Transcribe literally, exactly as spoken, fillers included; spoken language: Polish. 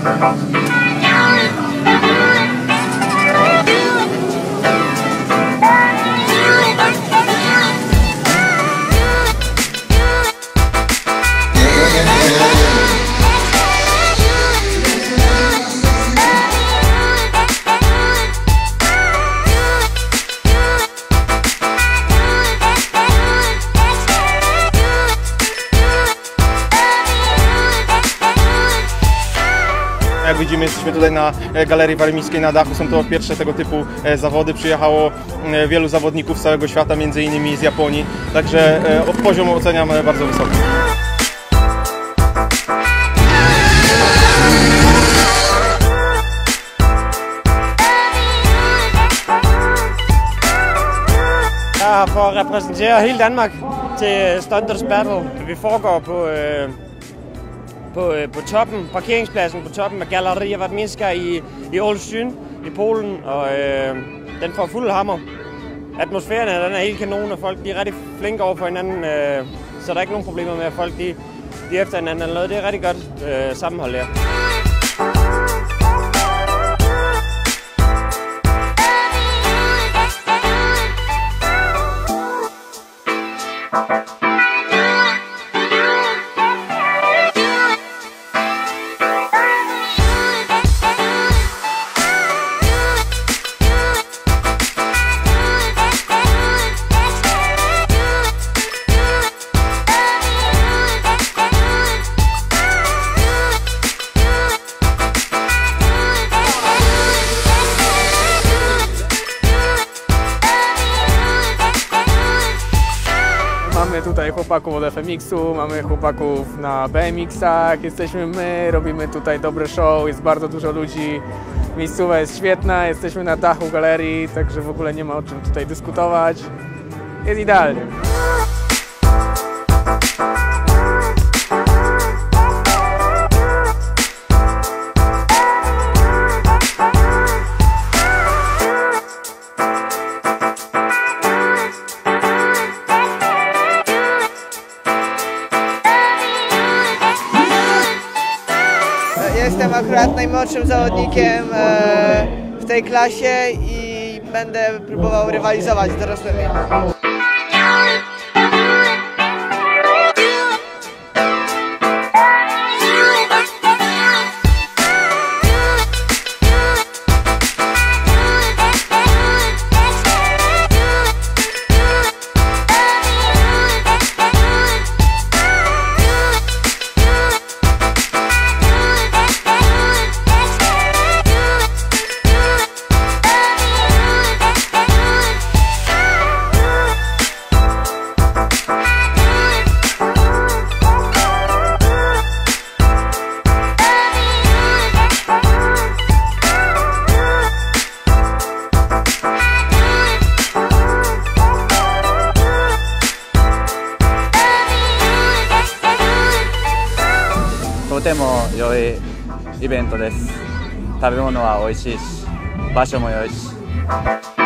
Jak widzimy, jesteśmy tutaj na Galerii Warmińskiej na dachu. Są to pierwsze tego typu zawody. Przyjechało wielu zawodników z całego świata, między innymi z Japonii. Także poziom oceniam bardzo wysoki. Jeg får repræsentere hele Danmark til Stunters Battle. Vi foregår på, øh, på, øh, på toppen, parkeringspladsen på toppen af Galeria Warmińska i, i Olsztyn i Polen, og øh, den får fuld hammer. Atmosfæren den er helt kanon, og folk de er rigtig flinke over for hinanden, øh, så der er ikke nogen problemer med, at folk de, de efter hinanden eller noget. Det er rigtig godt øh, sammenhold her. Mamy tutaj chłopaków od F M X-u, mamy chłopaków na B M X-ach, jesteśmy my, robimy tutaj dobre show, jest bardzo dużo ludzi, miejscowa jest świetna, jesteśmy na dachu galerii, także w ogóle nie ma o czym tutaj dyskutować, jest idealnie. Jestem akurat najmłodszym zawodnikiem w tej klasie i będę próbował rywalizować z dorosłymi. とても良いイベントです。食べ物は美味しいし、場所も良いし。